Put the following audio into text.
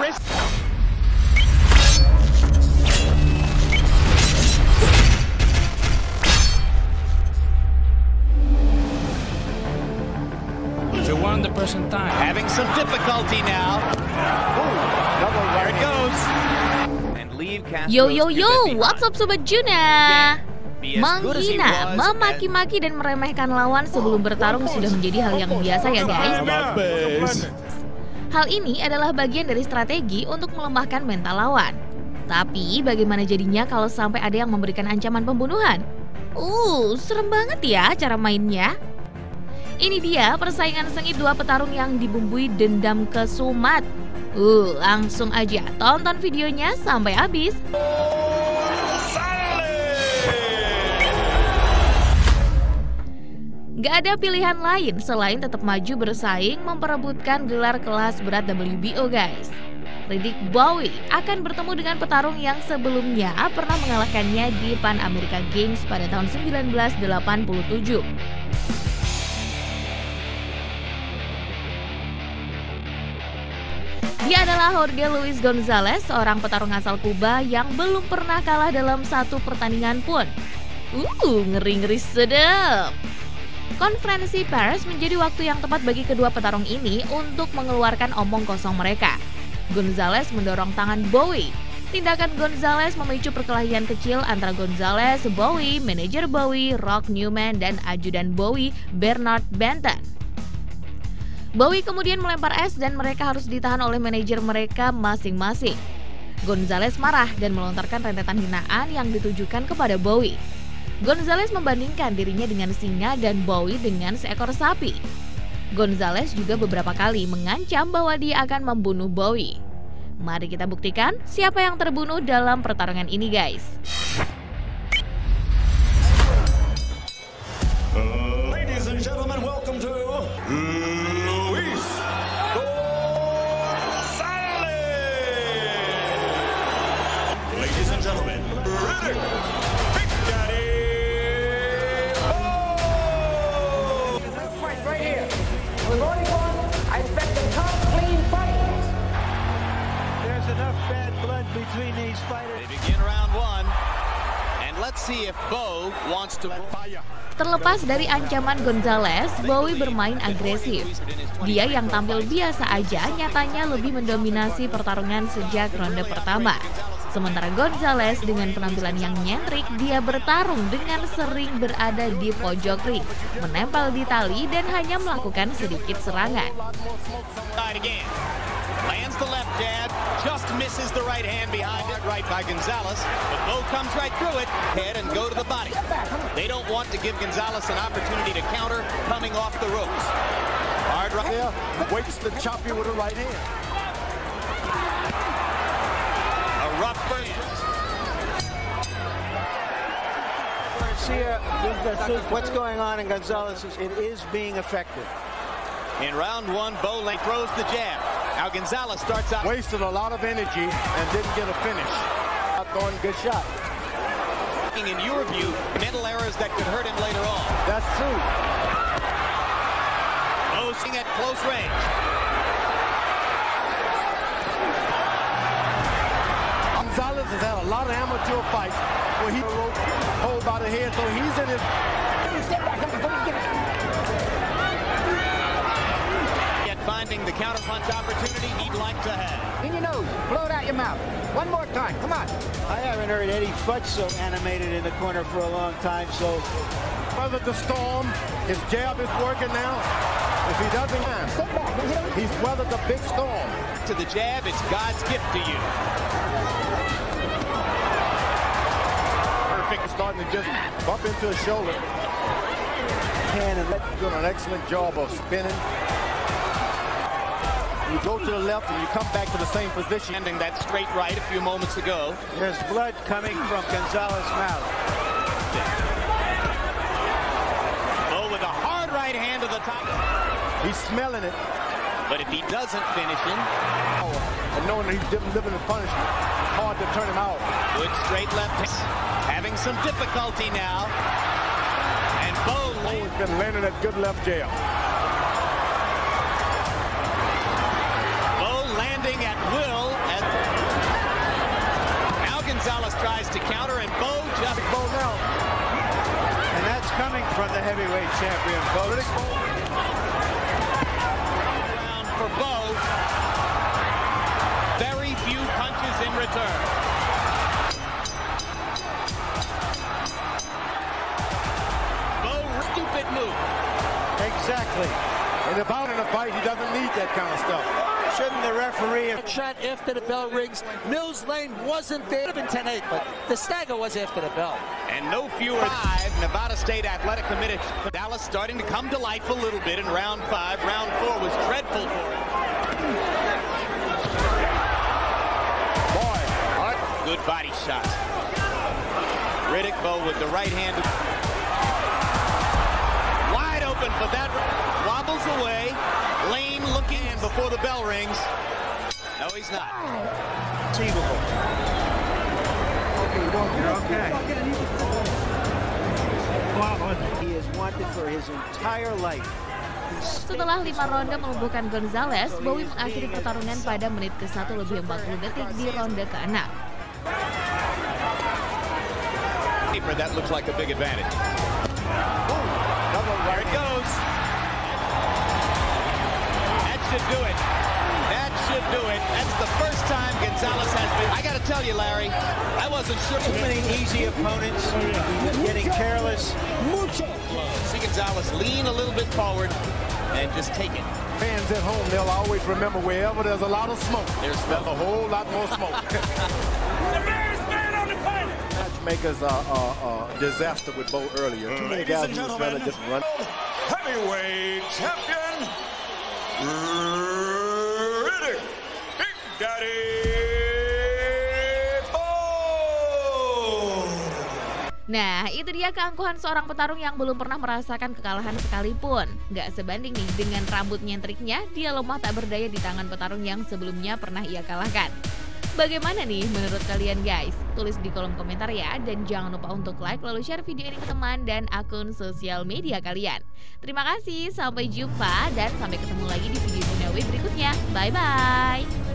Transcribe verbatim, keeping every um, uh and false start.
guys. If you want the person time. Having some difficulty now. Ooh, double there it goes. And leave Castro. Yo yo yo, what's up Sobat Juna? Menghina, memaki-maki dan meremehkan lawan sebelum bertarung sudah menjadi hal yang biasa ya guys. Hal ini adalah bagian dari strategi untuk melemahkan mental lawan. Tapi bagaimana jadinya kalau sampai ada yang memberikan ancaman pembunuhan? Uh, serem banget ya cara mainnya. Ini dia persaingan sengit dua petarung yang dibumbui dendam kesumat. Uh, langsung aja tonton videonya sampai habis. Gak ada pilihan lain selain tetap maju bersaing memperebutkan gelar kelas berat W B O guys. Riddick Bowe akan bertemu dengan petarung yang sebelumnya pernah mengalahkannya di Pan America Games pada tahun seribu sembilan ratus delapan puluh tujuh. Dia adalah Jorge Luis Gonzalez, seorang petarung asal Kuba yang belum pernah kalah dalam satu pertandingan pun. Uh, ngeri-ngeri sedap. Konferensi pers menjadi waktu yang tepat bagi kedua petarung ini untuk mengeluarkan omong kosong mereka. Gonzalez mendorong tangan Bowe. Tindakan Gonzalez memicu perkelahian kecil antara Gonzalez, Bowe, manajer Bowe, Rock Newman, dan ajudan Bowe, Bernard Benton. Bowe kemudian melempar es dan mereka harus ditahan oleh manajer mereka masing-masing. Gonzalez marah dan melontarkan rentetan hinaan yang ditujukan kepada Bowe. Gonzalez membandingkan dirinya dengan singa dan Bowe dengan seekor sapi. Gonzalez juga beberapa kali mengancam bahwa dia akan membunuh Bowe. Mari kita buktikan siapa yang terbunuh dalam pertarungan ini guys. Uh, ladies and gentlemen, welcome to Luis Gonzalez. Ladies and gentlemen, Riddick. We're going on. I expect a tough, clean fight. There's enough bad blood between these fighters. They begin round one, and let's see if Bowe wants to fire. Terlepas dari ancaman Gonzalez, Bowe bermain agresif. Dia yang tampil biasa aja nyatanya lebih mendominasi pertarungan sejak ronde pertama. Sementara Gonzalez dengan penampilan yang nyentrik, dia bertarung dengan sering berada di pojok ring, menempel di tali dan hanya melakukan sedikit serangan. Lands the left jab, just misses the right hand behind it, right by Gonzalez. But Bowe comes right through it, head and go to the body. They don't want to give Gonzalez an opportunity to counter coming off the ropes. Hard right there, waits to chop you with the right hand. A rough burn. What's going on in Gonzalez? It is being effective. In round one, Bowe throws the jab. Now Gonzalez starts out. Wasted a lot of energy and didn't get a finish. Throwing good shot. In your view, mental errors that could hurt him later on. That's true. Bowe at close range. Gonzalez has had a lot of amateur fights where he hold by the head, so he's in his. Finding the counterpunch opportunity he'd like to have. In your nose, blow it out your mouth. One more time, come on. I haven't heard Eddie Futch so animated in the corner for a long time, so... Weathered the storm, his jab is working now. If he doesn't, he's weathered the big storm. To the jab, it's God's gift to you. Perfect, starting to just bump into his shoulder. And doing an excellent job of spinning. You go to the left and you come back to the same position. Ending that straight right a few moments ago. There's blood coming from Gonzalez's mouth. Bowe with a hard right hand to the top. He's smelling it. But if he doesn't finish him... And knowing that he's living in punishment, it's hard to turn him out. Good straight left. Having some difficulty now. And Bowe... Bowe's been landing that good left jab. Landing at will from the heavyweight champion, folks. Round for Bo. Very few punches in return. Bo, stupid move. Exactly. In the bout in a fight, he doesn't need that kind of stuff. Shouldn't the referee have Shot after the bell rings. Mills Lane wasn't there. It would have been ten eight, but the stagger was after the bell. And no fewer five. Nevada State Athletic Committee. Dallas starting to come to life a little bit in round five. Round four was dreadful for him. Boy, what? Good body shot. Riddick Bo with the right hand. Wide open for that. Wobbles away. Lane looking in before the bell rings. No, he's not. achievable? You're okay. He is wanted for his entire life. Setelah lima ronde melumpuhkan Gonzalez, Bowie mengakhiri pertarungan pada menit ke satu lebih empat puluh detik di ronde keenam. That looks like a big advantage. There it goes. That should do it. That should do it. That's the first time Gonzalez has been. I got to tell you, Larry, I wasn't sure. Too many easy opponents, getting careless. See Gonzalez lean a little bit forward and just take it. Fans at home, they'll always remember wherever there's a lot of smoke, There's there's a whole lot more smoke. Matchmakers are a disaster with Bo earlier. Too many guys who just rather just run. Heavyweight champion, Riddick Big Daddy Bo. Nah, itu dia keangkuhan seorang petarung yang belum pernah merasakan kekalahan sekalipun. Gak sebanding nih dengan rambut nyentriknya, dia lemah tak berdaya di tangan petarung yang sebelumnya pernah ia kalahkan. Bagaimana nih menurut kalian guys? Tulis di kolom komentar ya, dan jangan lupa untuk like lalu share video ini ke teman dan akun sosial media kalian. Terima kasih, sampai jumpa dan sampai ketemu lagi di video Dunia Wave berikutnya. Bye bye.